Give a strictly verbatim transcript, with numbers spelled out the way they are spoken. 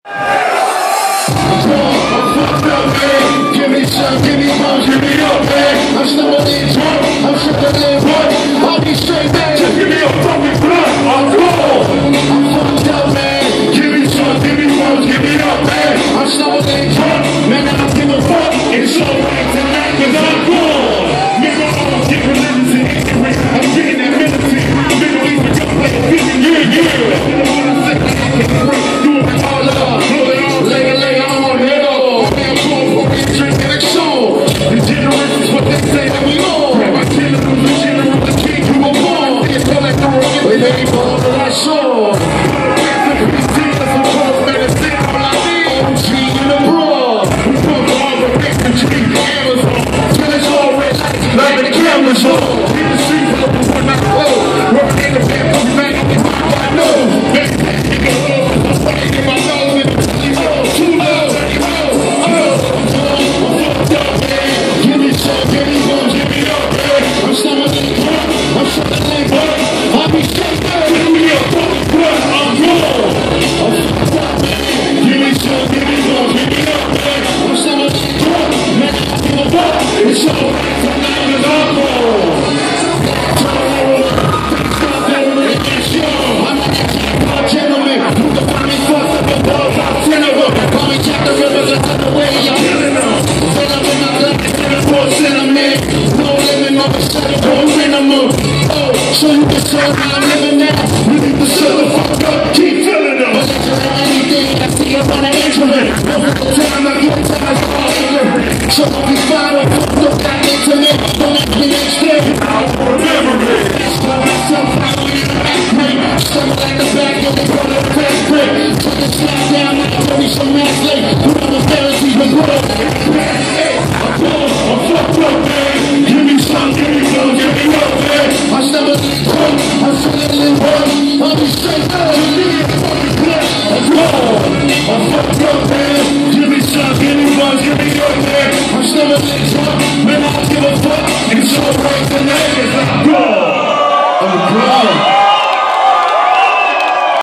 Give me some, give me bones, give me up, man. I'm stumbling drunk, I'm struggling one. I'll be straight back, just give me a fucking blunt. I'm cool, I'm fucked up, man. Give me some, give me bones, give me up, man. I'm stumbling drunk, man. I don't give a fuck. It's alright tonight, cause I'm cool. Nigga, I don't get religious and ignorant. I'm getting that militant. I'm in the way for your play, feeling yeah, yeah. You don't wanna think like I can break. Doing it all up, blow it all, lay it, lay it on, head on. Man, I'm going for it, drinking it soul. The generations, what they say that we on. Grab my general, the general, the king, you were born. They feel like the rocket, they made me fall over my shore. Look at these tears, that's what calls medicine, all I need. O G in the broad. We put all the infantry, Amazon. Till it's all red lights, like the cameras on. In the streets, look at what I close. Working in the bed, put back on the top, I know. Next time, you go up, I'm fucking in my nose, and you know, two lows, you know, oh. Give me some, give me bones, give me up, man. I'm stumbling drunk, I'm stumbling drunk. I'll be straight back, give me a fucking blunt, I'm cool. I'm fucked up, man. Give me some, give me bones, give me up, man. I'm stumbling drunk, man. I don't give a fuck. It's alright tonight, cause I'm cool. I'm a gentleman, who the fuck is fucked up above? I'm ten of them. Call me Jack the Ripper, the other way, I'm killing them. Cinnamon, I'm black, cinnamon, cinnamon. No limit, no percent, no minimum. Oh, so you can tell how I'm living now. You need to shut the fuck up, keep feeling them. But that's anything, I see up on the instrument. Every time I get tired, I'm all ignorant. So I'll be fine, I'll put the back into me. Don't let me extend, I won't remember it. That's why myself, I don't need to act great. Something like the back of the front of the fast break. So the slap down, I can tell me some mass late. Put on the Pharisees, the world. I'm cool, I'm fucked up, man. Give me some, give me some, give me up, man. I'm stumbling drunk, I'm struggling work. I'll be straight up, give me a fucking blood. I'm cool, I'm fucked up, man. Give me some, give me one, give me up, man. I'm stumbling drunk, man, I don't give a fuck. It's alright.